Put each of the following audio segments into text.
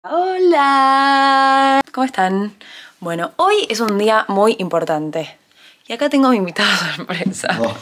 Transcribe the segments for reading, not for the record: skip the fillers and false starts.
Hola, ¿cómo están? Bueno, hoy es un día muy importante y acá tengo a mi invitado sorpresa. Oh.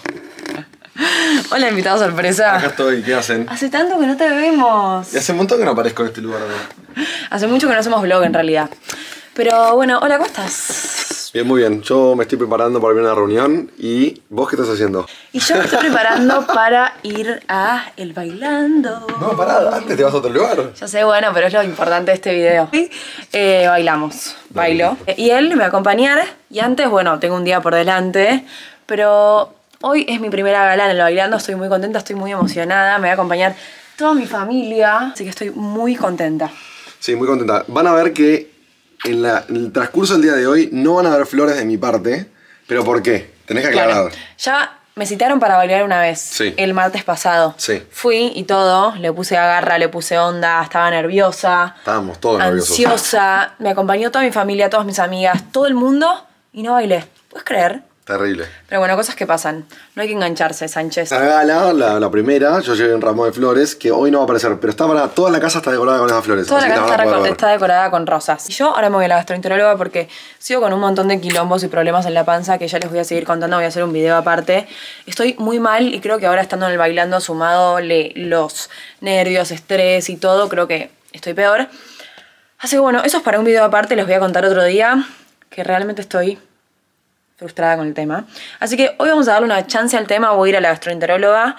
Hola, invitado sorpresa. Acá estoy, ¿qué hacen? Hace tanto que no te vemos. Y hace un montón que no aparezco en este lugar, ¿no? Hace mucho que no hacemos vlog en realidad. Pero bueno, hola, ¿cómo estás? Bien, muy bien. Yo me estoy preparando para ir a una reunión. ¿Y vos qué estás haciendo? Y yo me estoy preparando para ir a El Bailando. No, pará, antes te vas a otro lugar. Yo sé, bueno, pero es lo importante de este video. Bailamos, bailo. Y él me va a acompañar. Y antes, bueno, tengo un día por delante. Pero hoy es mi primera gala en El Bailando. Estoy muy contenta, estoy muy emocionada. Me va a acompañar toda mi familia. Así que estoy muy contenta. Sí, muy contenta. Van a ver que en el transcurso del día de hoy no van a haber flores de mi parte. ¿Pero por qué? Tenés que aclarar. Claro, ya me citaron para bailar una vez. Sí. El martes pasado. Sí. Fui y todo. Le puse agarra, le puse onda. Estaba nerviosa. Estábamos todos nerviosos. Ansiosa. Me acompañó toda mi familia, todas mis amigas, todo el mundo. Y no bailé. ¿Puedes creer? Terrible. Pero bueno, cosas que pasan. No hay que engancharse, Sánchez. La gala, la primera, yo llevé un ramo de flores que hoy no va a aparecer, pero toda la casa está decorada con esas flores. Toda la así que casa las van a poder ver. está decorada con rosas. Y yo ahora me voy a la gastroenteróloga porque sigo con un montón de quilombos y problemas en la panza que ya les voy a seguir contando. Voy a hacer un video aparte. Estoy muy mal y creo que ahora estando en el Bailando, sumado los nervios, estrés y todo, creo que estoy peor. Así que bueno, eso es para un video aparte. Les voy a contar otro día que realmente estoy frustrada con el tema. Así que hoy vamos a darle una chance al tema. Voy a ir a la gastroenteróloga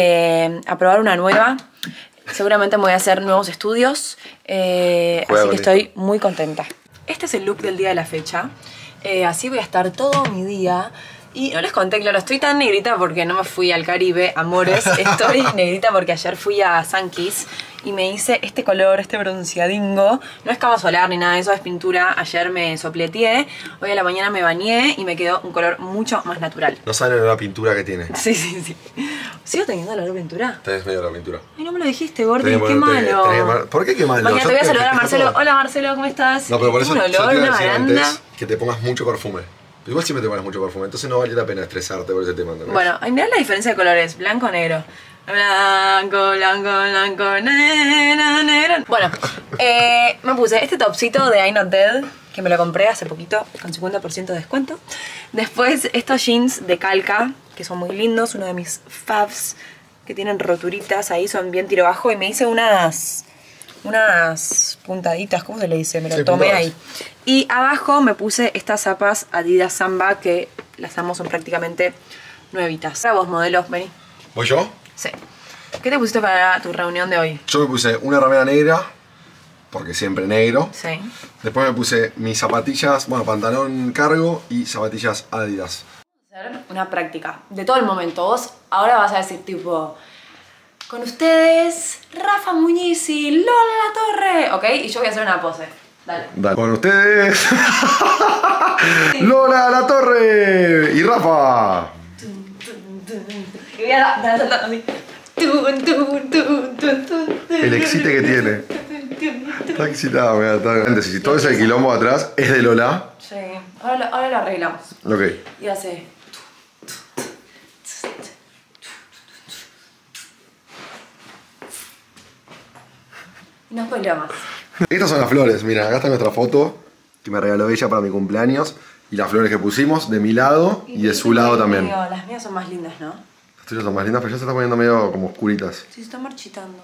a probar una nueva. Seguramente me voy a hacer nuevos estudios. Así que estoy muy contenta. Este es el look del día de la fecha. Así voy a estar todo mi día. Y no les conté, claro, estoy tan negrita porque no me fui al Caribe, amores. Estoy negrita porque ayer fui a Sankey's y me hice este color, este bronceadingo. No es cama solar ni nada de eso, es pintura. Ayer me sopleteé, hoy a la mañana me bañé y me quedó un color mucho más natural. No saben la pintura que tiene. Sí, sí, sí. ¿Sigo teniendo la pintura? Tenés medio la pintura. Ay, no me lo dijiste, Gordy, qué malo. ¿Por qué qué malo? Mañana te voy a saludar a Marcelo. Hola, Marcelo, ¿cómo estás? No, pero por eso un yo te olor, iba a una decir baranda. antes que te pongas mucho perfume. Pero igual siempre te pones mucho perfume, entonces no vale la pena estresarte por ese tema, ¿entendés? Bueno, mirá la diferencia de colores, blanco, negro. Blanco, blanco, blanco, negro, negro. Bueno, me puse este topcito de I'm Not Dead, que me lo compré hace poquito con 50% de descuento. Después estos jeans de calca, que son muy lindos, uno de mis faves, que tienen roturitas ahí, son bien tiro bajo. Y me hice unas puntaditas, ¿cómo se le dice? Me lo tomé ahí. Y abajo me puse estas zapas Adidas Samba, que las amo, son prácticamente nuevitas. Ahora vos, modelos, vení. ¿Voy yo? Sí. ¿Qué te pusiste para tu reunión de hoy? Yo me puse una remera negra, porque siempre negro. Sí. Después me puse mis zapatillas, bueno, pantalón cargo y zapatillas Adidas. Vamos a hacer una práctica de todo el momento. Vos ahora vas a decir tipo... Con ustedes, Rafa Muñiz y Lola La Torre. ¿Ok? Y yo voy a hacer una pose. Dale. Con ustedes, Lola La Torre y Rafa. Y voy a dar así. El excite que tiene. Está excitado, mira. Si todo ese quilombo atrás es de Lola. Sí. Ahora lo arreglamos. Ok. Y hace... Y no spoileo más. Estas son las flores, mira, acá está nuestra foto que me regaló ella para mi cumpleaños. Y las flores que pusimos de mi lado y de su lado también. Las mías son más lindas, ¿no? Las tuyas son más lindas, pero ya se están poniendo medio como oscuritas. Sí, se están marchitando.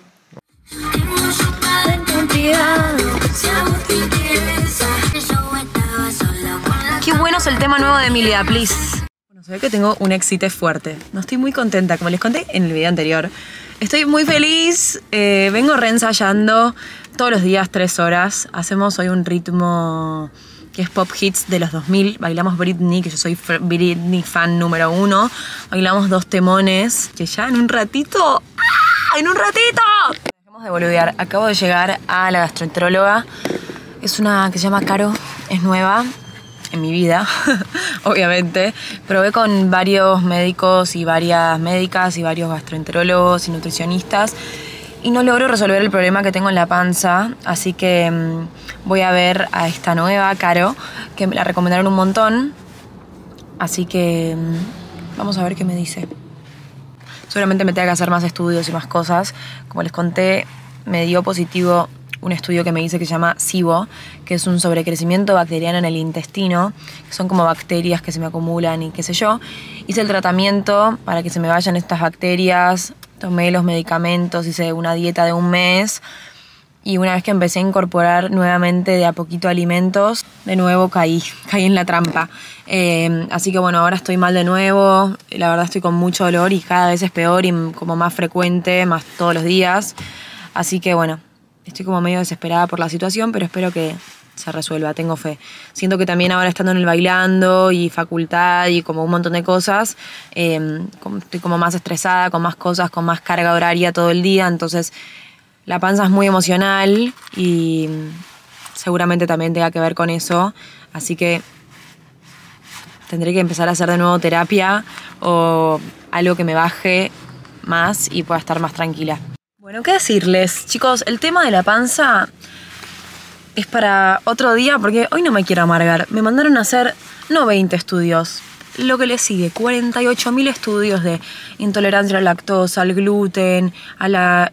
Qué bueno es el tema nuevo de Emilia, please. Bueno, se ve que tengo un éxito fuerte. No estoy muy contenta, como les conté en el video anterior. Estoy muy feliz, vengo reensayando todos los días 3 horas. Hacemos hoy un ritmo que es pop hits de los 2000. Bailamos Britney, que yo soy Britney fan número 1. Bailamos 2 temones, que ya en un ratito... ¡Ah! ¡En un ratito! Dejemos de boludear. Acabo de llegar a la gastroenteróloga. Es una que se llama Caro, es nueva en mi vida, obviamente. Probé con varios médicos y varias médicas y varios gastroenterólogos y nutricionistas y no logro resolver el problema que tengo en la panza, así que voy a ver a esta nueva, Caro, que me la recomendaron un montón, así que vamos a ver qué me dice. Seguramente me tenga que hacer más estudios y más cosas. Como les conté, me dio positivo un estudio que me hice que se llama SIBO, que es un sobrecrecimiento bacteriano en el intestino, que son como bacterias que se me acumulan y qué sé yo. Hice el tratamiento para que se me vayan estas bacterias, tomé los medicamentos, hice una dieta de un mes y una vez que empecé a incorporar nuevamente de a poquito alimentos, de nuevo caí en la trampa. Así que bueno, ahora estoy mal de nuevo, la verdad estoy con mucho dolor y cada vez es peor y como más frecuente, más todos los días. Así que bueno, estoy como medio desesperada por la situación, pero espero que se resuelva, tengo fe. Siento que también ahora estando en el bailando y facultad y como un montón de cosas, estoy como más estresada, con más cosas, con más carga horaria todo el día, entonces la panza es muy emocional y seguramente también tenga que ver con eso, así que tendré que empezar a hacer de nuevo terapia o algo que me baje más y pueda estar más tranquila. Bueno, ¿qué decirles? Chicos, el tema de la panza es para otro día porque hoy no me quiero amargar. Me mandaron a hacer, no 20 estudios, lo que le sigue, 48.000 estudios de intolerancia a la lactosa, al gluten, a la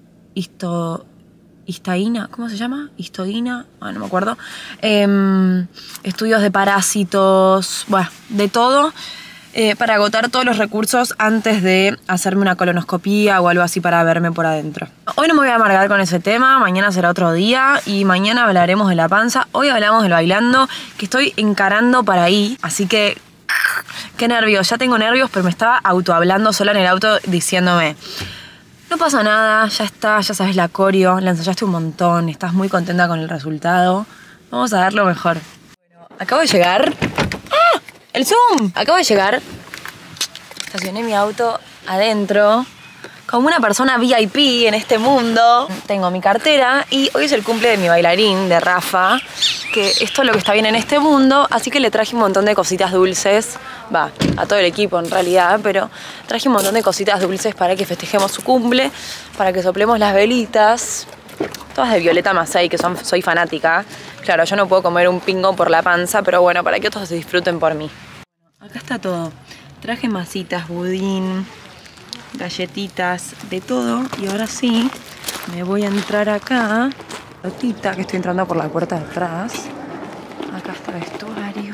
histaína, ¿cómo se llama? Histodina, no me acuerdo. Estudios de parásitos, bueno, de todo. Para agotar todos los recursos antes de hacerme una colonoscopía o algo así para verme por adentro. Hoy no me voy a amargar con ese tema, mañana será otro día y mañana hablaremos de la panza. Hoy hablamos del bailando, que estoy encarando para ahí, así que qué nervios, ya tengo nervios, pero me estaba autohablando sola en el auto diciéndome: no pasa nada, ya está, ya sabes la coreo, la ensayaste un montón, estás muy contenta con el resultado, vamos a dar lo mejor. Bueno, acabo de llegar. ¡El Zoom! Acabo de llegar, estacioné mi auto adentro, como una persona VIP en este mundo. Tengo mi cartera y hoy es el cumple de mi bailarín, de Rafa, que esto es lo que está bien en este mundo, así que le traje un montón de cositas dulces, va, a todo el equipo en realidad, pero traje un montón de cositas dulces para que festejemos su cumple, para que soplemos las velitas, todas de Violeta Masay, que soy fanática. Claro, yo no puedo comer un pingo por la panza, pero bueno, para que otros se disfruten por mí. Acá está todo. Traje masitas, budín, galletitas, de todo. Y ahora sí, me voy a entrar acá. Rotita, que estoy entrando por la puerta de atrás. Acá está el vestuario.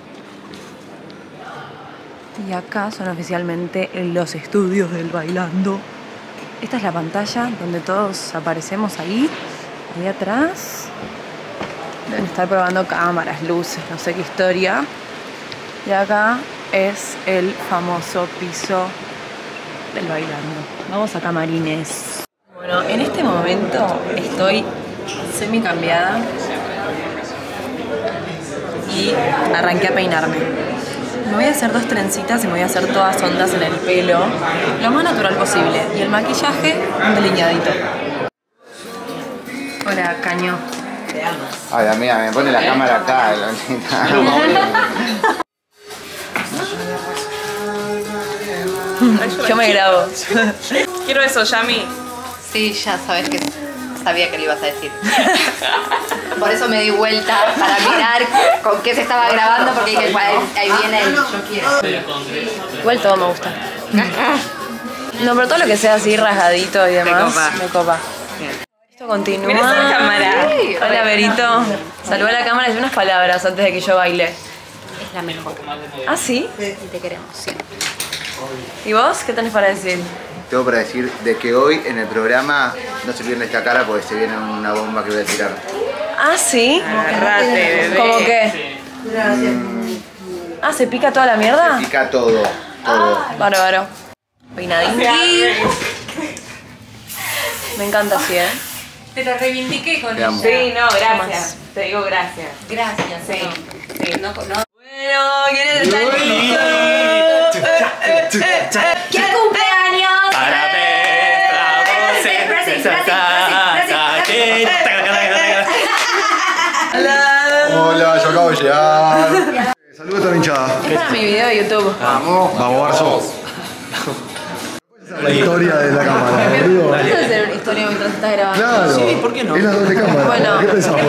Y acá son oficialmente los estudios del bailando. Esta es la pantalla donde todos aparecemos ahí. Ahí atrás. Deben estar probando cámaras, luces, no sé qué historia. Y acá es el famoso piso del bailando. Vamos a camarines. Bueno, en este momento estoy semi cambiada y arranqué a peinarme. Me voy a hacer 2 trencitas y me voy a hacer todas ondas en el pelo, lo más natural posible. Y el maquillaje, un delineadito. Hola, Caño. Ay, amiga, me pone la cámara acá. Yo me grabo. Quiero eso, Yami. Sí, ya sabes que sabía que lo ibas a decir. Por eso me di vuelta para mirar con qué se estaba grabando, porque dije, ahí viene el yo quiero. Igual todo me gusta. No, pero todo lo que sea así rasgadito y demás me copa. Esto continúa. Mirá esa cámara. Hola, Berito. Saludá a la cámara y di unas palabras antes de que yo baile. Es la mejor. ¿Ah, sí? Y te queremos siempre. ¿Y vos qué tenés para decir? Tengo para decir de que hoy en el programa no se olviden de esta cara porque se viene una bomba que voy a tirar. ¿Ah, sí? Agarrate, bebé. ¿Cómo qué? Ah, ¿se pica toda la mierda? Se pica todo, todo. Bárbaro. Peinadinqui. Me encanta así, ¿eh? Te lo reivindiqué con Te amo. Sí, no, gracias. Te digo gracias. Gracias, sí. No. Bueno, ¿quiénes están listos? ¡Qué cumpleaños! Hola, yo acabo de llegar. Saludos a esta hinchada. Es para mi video de YouTube. Vamos. Vamos, Barzo. La historia de la cámara, boludo. ¿Puedes hacer una historia mientras estás grabando? Claro. Sí, ¿por qué no? Es la doble cámara. Bueno, ¿Qué pensamos?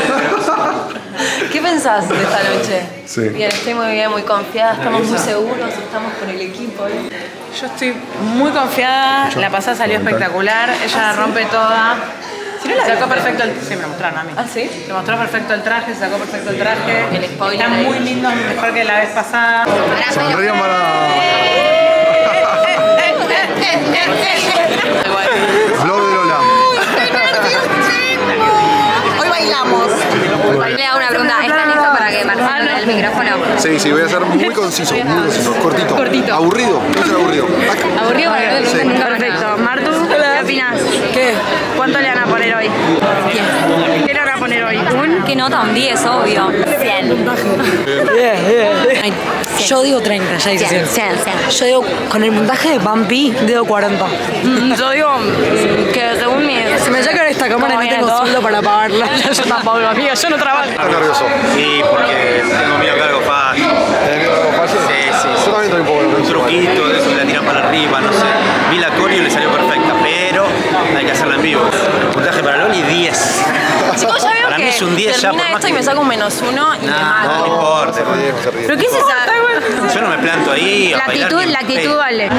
¿Qué pensás de esta noche? Sí. Bien, estoy muy bien, muy confiada, estamos muy seguros, estamos con el equipo. Yo estoy muy confiada, la pasada salió espectacular, ella la rompe toda. Sacó perfecto el... Sí, me lo mostraron a mí. ¿Ah, sí? Se mostró perfecto el traje, se sacó perfecto el traje. El spoiler Está ahí. muy lindo, mejor que la vez pasada. Sonrían para... Vlog de Lola. Hoy bailamos. Le hago una pregunta. ¿Están listos para que Marcelo le dé el micrófono? Sí, voy a ser muy conciso, cortito. Cortito. Aburrido, no ser aburrido. Aburrido para que no te pregunten nunca más Perfecto. nada. Martu, ¿qué opinas? ¿Qué? ¿Cuánto le van a poner hoy? 10. ¿Qué le van a poner hoy? ¿Qué nota? Un 10, obvio. 100. Yo digo 30, ya dice 100. Yo digo, con el montaje de Bumpy, digo 40. Yo digo que según mi... Si me sacan esta cámara y no tengo sueldo para pagarla. Yo tampoco, amiga, yo no trabajo. ¿Estás nervioso? Sí, porque tengo miedo que algo falle. ¿Tenés miedo que falle? Sí. Yo también estoy un poco Un nervioso. truquito de eso que la tiran para arriba, no sé. Vi la coreo y le salió perfecta, pero hay que hacerla en vivo. Puntaje para Loli, 10. Chicos, ya veo Para que mí es un 10 ya, por termina más esto y que- me saco un -1 y me No mato. importa. Se ríe. ¿Pero qué es esa? Yo no me planto ahí a bailar ni en pedo. vale.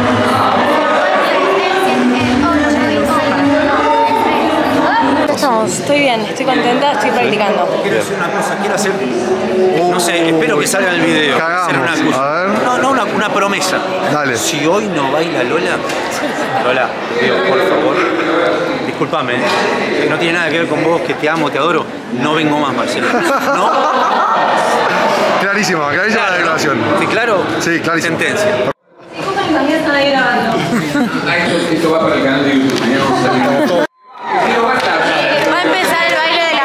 Estoy bien, estoy contenta, estoy practicando. Quiero hacer una cosa, quiero hacer, no sé, espero que salga en el video. Cagamos, Hacer una cosa. a ver. No, una promesa. Dale. Si hoy no baila Lola, te pido por favor, discúlpame, que no tiene nada que ver con vos, que te amo, te adoro, no vengo más, Marcelo. No, Clarísima la declaración. ¿sí, claro? Sí, clarísimo. Sentencia. Esto va para el canal de YouTube. Mañana vamos a salir. Va a empezar el baile de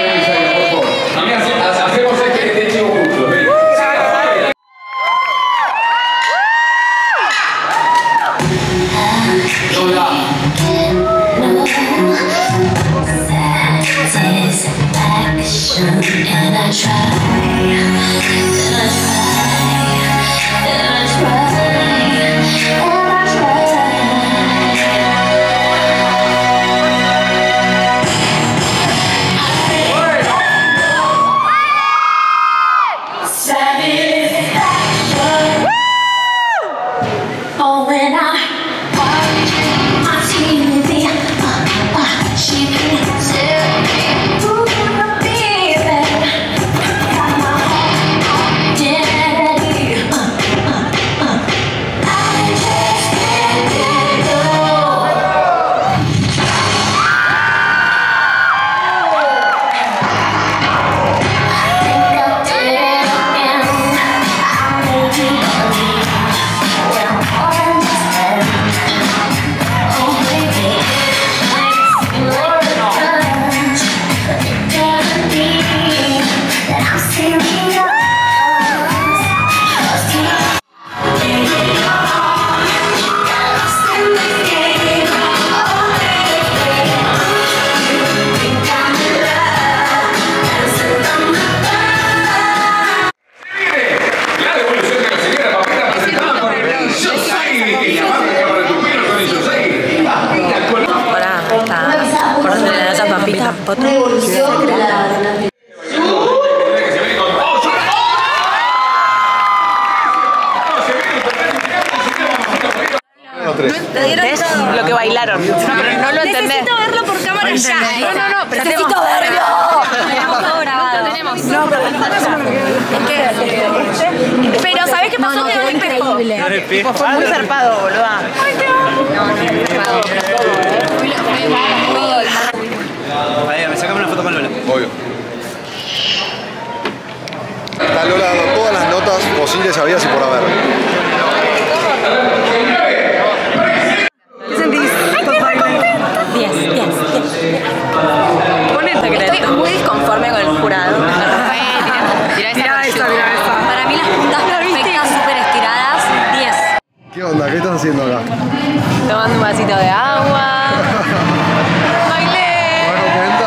la... Hacemos este chivo juntos. ¿Ven? Oh, when I watch my TV, she can tell me who to be there. Got my own identity. I just can't let go. I think I did it again. I made you believe. La devolución de la señora Papita presentada por Yosei. La marca que recupera con Yosei. Papita con... ¿Por dónde le das a Pampita? Lo que bailaron. No, pero no lo entendés. Necesito verlo por cámara ya. No, pero ¡Necesito verlo! tenemos todo grabado. No, Pero ¿sabés qué pasó? Quedó el espejo. Fue muy zarpado, boluda. Ahí, me sacame una foto con Lola. Obvio. Está Lola dando todas las notas posibles, habidas y por haber. ¿Qué sentís? 10. Estoy muy disconforme con el jurado. Tira esa. Para mí las puntas perfectas, súper estiradas, 10. ¿Qué onda? ¿Qué están haciendo acá? Tomando un vasito de agua. Bailé. ¿Te das cuenta?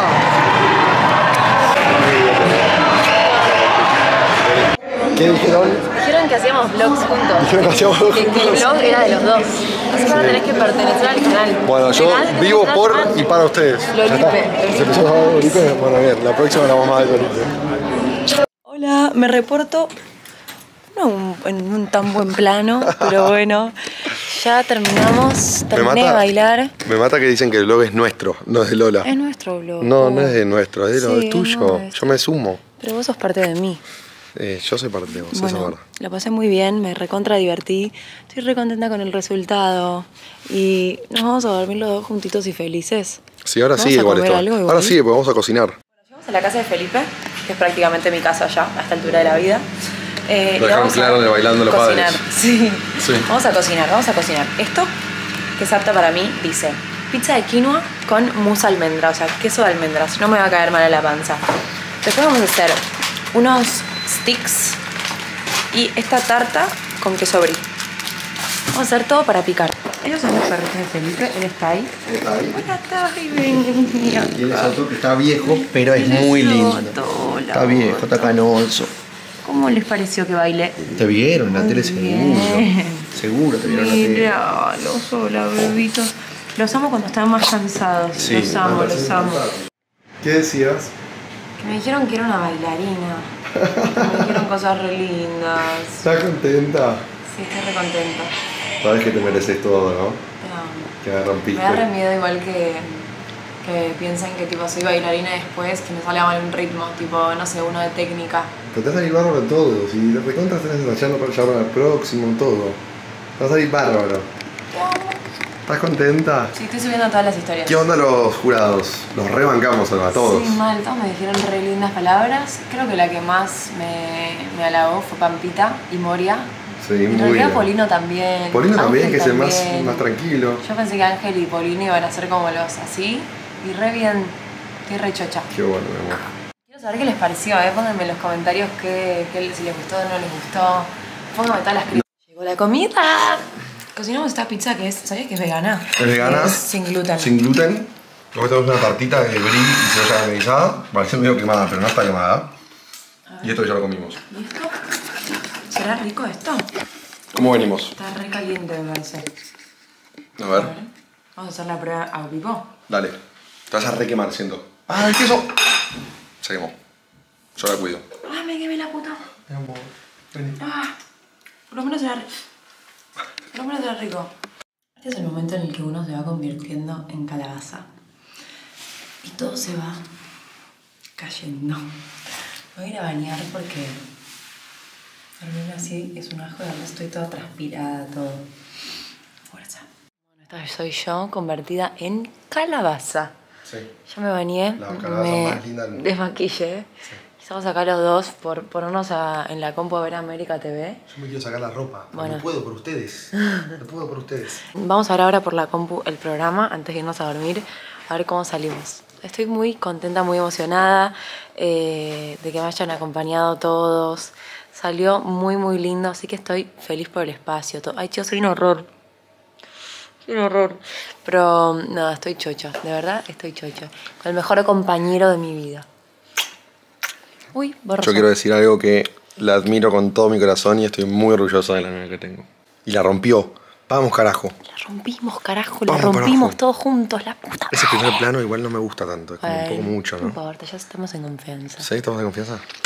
¿Qué dijeron? Dijeron que hacíamos vlogs juntos. Dijeron que hacíamos vlogs Que el juntos. vlog era de los dos. Así que ahora tenés que pertenecer al canal. Bueno, yo Canal, vivo canal, por canal. y para ustedes. Ya está. Lolipe. ¿Se empezó a llamar Lolipe? Bueno, bien. La próxima la mamá de Lolipe. Hola, me reporto no en un tan buen plano, pero bueno. ya terminamos. Terminé de bailar. Me mata que dicen que el blog es nuestro, no es de Lola. Es nuestro blog. No, no es de nuestro, es Sí, tuyo. nuestro. Yo me sumo. Pero vos sos parte de mí. Yo soy parte de vos, eso es Bueno, verdad. la pasé muy bien, me recontra divertí. Estoy re contenta con el resultado. Y nos vamos a dormir los dos juntitos y felices. Sí, ahora ¿Vamos sí, a igual comer esto. algo igual? Ahora sí, porque vamos a cocinar. Llegamos a la casa de Felipe, que es prácticamente mi casa ya, a esta altura de la vida. Y Lo dejaron vamos a claro en el Bailando los cocinar. Padres. Sí. Sí. Vamos a cocinar. Esto, que es apta para mí, dice pizza de quinoa con mousse almendra, o sea, queso de almendras. No me va a caer mal a la panza. Después vamos a hacer unos sticks y esta tarta con queso brie. Vamos a hacer todo para picar. Ellos son los perritos de Felipe, él está ahí. Está ahí. Hola, Tavi, ven. Tienes otro que está viejo, pero es muy lindo. Está viejo, está canoso. ¿Cómo les pareció que baile? Te vieron en la tele seguro. Seguro te vieron en la tele. Míralos, hola, bebitos. Los amo cuando están más cansados. Sí, los amo, los amo. ¿Qué decías? Que me dijeron que era una bailarina. Me dijeron cosas re lindas. ¿Estás contenta? Sí, estoy re contenta. Sabes que te mereces todo, ¿no? Te amo. Que me rompiste. Me da re miedo igual que piensen que tipo soy bailarina y después que me salga mal un ritmo, tipo, no sé, uno de técnica. Pero te vas a salir bárbaro en todo. Si te recontra estás ensayando para llevar al próximo, todo. Te vas a salir bárbaro. ¿Estás contenta? Sí, estoy subiendo todas las historias. ¿Qué onda los jurados? Los rebancamos a todos. Sí, mal, todos me dijeron re lindas palabras. Creo que la que más me halagó fue Pampita y Moria. Sí, En muy realidad bien. Polino también. Polino también, Ángel que es el también. más tranquilo. Yo pensé que Ángel y Polino iban a ser como los así. Y re bien, estoy re chocha. Qué bueno, mi amor. Quiero saber qué les pareció, pónganme en los comentarios si les gustó o no les gustó. Pónganme todas las críticas. Llegó la comida. Cocinamos esta pizza que es, ¿sabías que es vegana? ¿Es vegana? Es sin gluten. Sin gluten. Luego tenemos una tartita de brie y cebolla caramelizada. Parece medio quemada, pero no está quemada. Y esto ya lo comimos. ¿Y esto? ¿Será rico esto? ¿Cómo venimos? Está re caliente, me parece. A ver. Vamos a hacer la prueba a vivo. Dale. Te vas a requemar, siento. ¡Ah, el queso! Se quemó. Yo la cuido. ¡Ah, me quemé la puta! Mi amor, vení. ¡Ah! Por lo menos será rico. Este es el momento en el que uno se va convirtiendo en calabaza. Y todo se va cayendo. Me voy a ir a bañar porque dormir así es un asco. Además estoy toda transpirada, todo. Fuerza. Bueno, esta vez soy yo convertida en calabaza. Sí. Ya me bañé, La calabaza me más linda del mundo. desmaquillé. Sí. Estamos acá los dos por ponernos en la compu a ver América TV. Yo me quiero sacar la ropa. Bueno. No puedo por ustedes. No puedo por ustedes. Vamos a ver ahora por la compu el programa antes de irnos a dormir, a ver cómo salimos. Estoy muy contenta, muy emocionada de que me hayan acompañado todos. Salió muy, muy lindo, así que estoy feliz por el espacio. Ay, tío, soy un horror. Soy un horror. Pero nada, estoy chocha, de verdad estoy chocha. Con el mejor compañero de mi vida. Uy, borroso. Yo quiero decir algo que la admiro con todo mi corazón y estoy muy orgulloso de la novia que tengo. Y la rompió. Vamos, carajo. La rompimos, carajo, Vamos, la rompimos carajo. todos juntos, la puta. Ese primer plano igual no me gusta tanto. Es como un poco mucho, No ¿no? importa, ya estamos en confianza. ¿Sí? ¿Estamos de confianza?